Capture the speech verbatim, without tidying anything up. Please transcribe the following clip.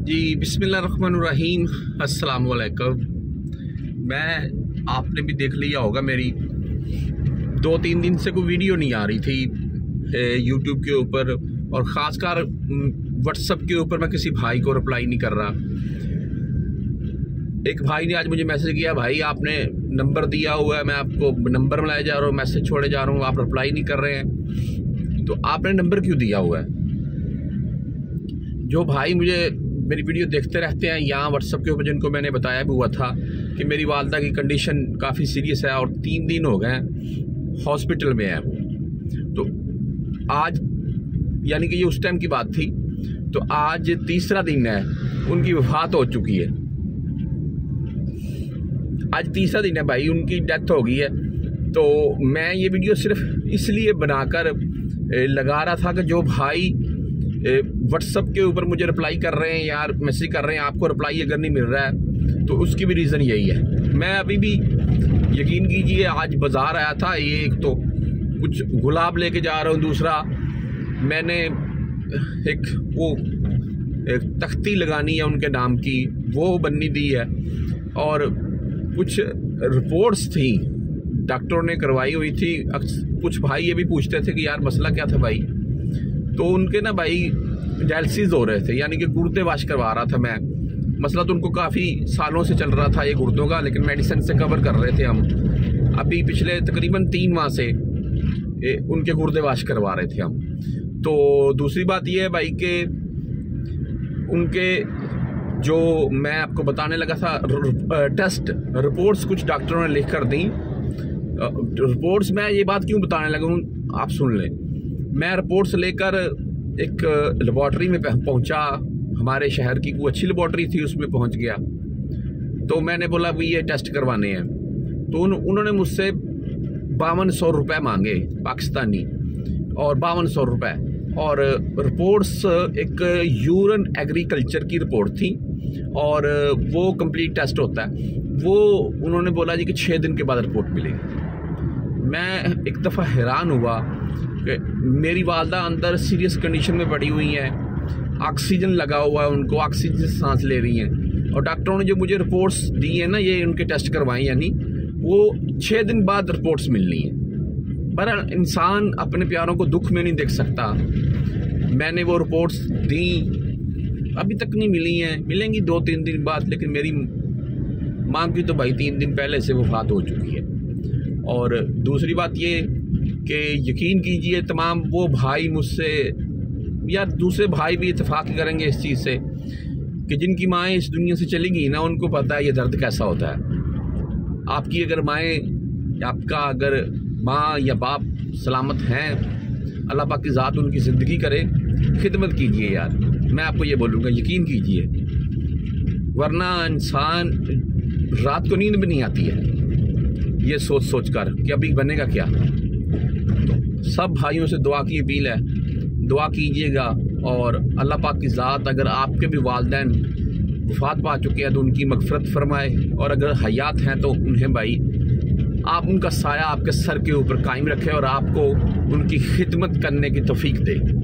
जी बिस्मिल्लाहिर्रहमानिर्रहीम, अस्सलाम वालेकुम। मैं आपने भी देख लिया होगा, मेरी दो तीन दिन से कोई वीडियो नहीं आ रही थी यूट्यूब के ऊपर, और ख़ासकर व्हाट्सएप के ऊपर मैं किसी भाई को रिप्लाई नहीं कर रहा। एक भाई ने आज मुझे मैसेज किया, भाई आपने नंबर दिया हुआ है, मैं आपको नंबर मिलाया जा रहा हूँ, मैसेज छोड़े जा रहा हूँ, आप रिप्लाई नहीं कर रहे हैं, तो आपने नंबर क्यों दिया हुआ है? जो भाई मुझे मेरी वीडियो देखते रहते हैं, यहाँ व्हाट्सएप के ऊपर जिनको मैंने बताया भी हुआ था कि मेरी वालदा की कंडीशन काफ़ी सीरियस है और तीन दिन हो गए हैं हॉस्पिटल में है, तो आज यानी कि ये उस टाइम की बात थी, तो आज तीसरा दिन है, उनकी वफात हो चुकी है। आज तीसरा दिन है भाई, उनकी डेथ हो गई है। तो मैं ये वीडियो सिर्फ इसलिए बनाकर लगा रहा था कि जो भाई व्हाट्सएप के ऊपर मुझे रिप्लाई कर रहे हैं, यार मैसेज कर रहे हैं, आपको रिप्लाई अगर नहीं मिल रहा है तो उसकी भी रीज़न यही है। मैं अभी भी यकीन कीजिए आज बाज़ार आया था, ये एक तो कुछ गुलाब लेके जा रहा हूँ, दूसरा मैंने एक वो एक तख्ती लगानी है उनके नाम की, वो बननी दी है, और कुछ रिपोर्ट्स थी डॉक्टरों ने करवाई हुई थी। कुछ भाई ये भी पूछते थे कि यार मसला क्या था भाई, तो उनके ना भाई डायलिसिस हो रहे थे, यानी कि गुर्दे वाश करवा रहा था मैं। मसला तो उनको काफ़ी सालों से चल रहा था ये गुर्दों का, लेकिन मेडिसिन से कवर कर रहे थे हम। अभी पिछले तकरीबन तीन माह से ए, उनके गुर्दे वाश करवा रहे थे हम। तो दूसरी बात ये है भाई कि उनके जो मैं आपको बताने लगा था टेस्ट रिपोर्ट्स कुछ डॉक्टरों ने लिख कर दी। रिपोर्ट्स मैं ये बात क्यों बताने लगा हूँ आप सुन लें। मैं रिपोर्ट्स लेकर एक लेबॉर्ट्री में पहुंचा, हमारे शहर की कोई अच्छी लेबॉर्ट्री थी, उसमें पहुंच गया। तो मैंने बोला भाई ये टेस्ट करवाने हैं, तो उन, उन्होंने मुझसे बावन सौ रुपये मांगे पाकिस्तानी, और बावन सौ रुपये, और रिपोर्ट्स एक यूरिन एग्रीकल्चर की रिपोर्ट थी, और वो कंप्लीट टेस्ट होता है। वो उन्होंने बोला जी कि छः दिन के बाद रिपोर्ट मिलेगी। मैं एक दफ़ा हैरान हुआ कि मेरी वालदा अंदर सीरियस कंडीशन में पड़ी हुई हैं, ऑक्सीजन लगा हुआ है उनको, ऑक्सीजन से सांस ले रही हैं, और डॉक्टरों ने जो मुझे रिपोर्ट्स दी हैं ना, ये उनके टेस्ट करवाए, यानी वो छः दिन बाद रिपोर्ट्स मिलनी है। पर इंसान अपने प्यारों को दुख में नहीं देख सकता। मैंने वो रिपोर्ट्स दी, अभी तक नहीं मिली हैं, मिलेंगी दो तीन दिन बाद, लेकिन मेरी माँ की तो भाई तीन दिन पहले से वफात हो चुकी है। और दूसरी बात ये कि यकीन कीजिए तमाम वो भाई मुझसे, या दूसरे भाई भी इत्तेफाक करेंगे इस चीज़ से, कि जिनकी माएँ इस दुनिया से चली गई ना, उनको पता है ये दर्द कैसा होता है। आपकी अगर माएँ, आपका अगर माँ या बाप सलामत हैं, अल्लाह पाक की ज़ात उनकी ज़िंदगी करे, खिदमत कीजिए यार, मैं आपको ये बोलूँगा, यकीन कीजिए, वरना इंसान रात को नींद भी नहीं आती है ये सोच सोच कर कि अभी बनेगा क्या। तो सब भाइयों से दुआ की अपील है, दुआ कीजिएगा, और अल्लाह पाक की ज़ात अगर आपके भी वालिदैन वफात पा चुके हैं तो उनकी मगफरत फरमाए, और अगर हयात हैं तो उन्हें भाई आप उनका साया आपके सर के ऊपर कायम रखें और आपको उनकी खिदमत करने की तौफीक दे।